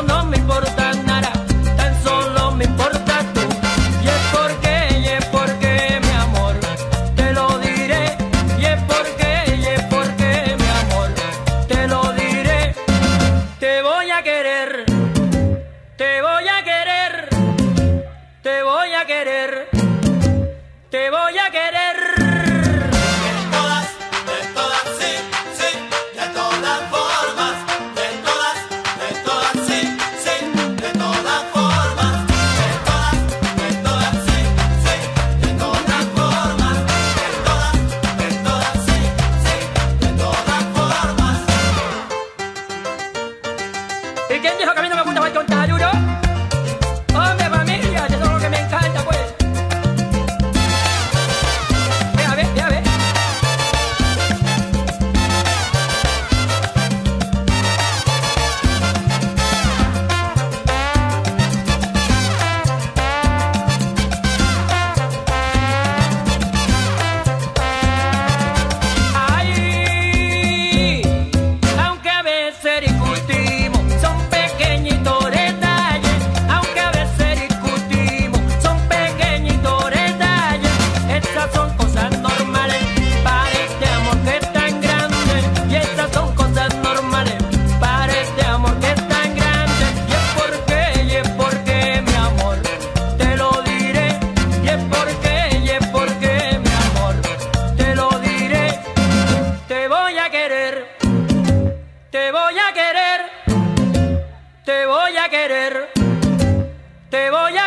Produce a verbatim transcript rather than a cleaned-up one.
no me importa nada, tan solo me importa tú. Y es porque, y es porque mi amor, te lo diré. Y es porque, y es porque mi amor, te lo diré. Te voy a querer, te voy a querer, te voy a querer, te voy a querer. ¿Y quién dijo que a mí no me gusta jugar con Taruro? Hombre, familia, eso es lo que me encanta, pues. Ve a ver, ve a ver. Ay, aunque a veces discutimos, son pequeñitos detalles. Aunque a veces discutimos, son pequeñitos detalles. Esas son cosas normales para este amor que es tan grande. Y esas son cosas normales para este amor que es tan grande. Y es porque, y es porque mi amor, te lo diré. Y es porque, y es porque mi amor, te lo diré. Te voy a querer, te voy a querer, te voy a querer, te voy a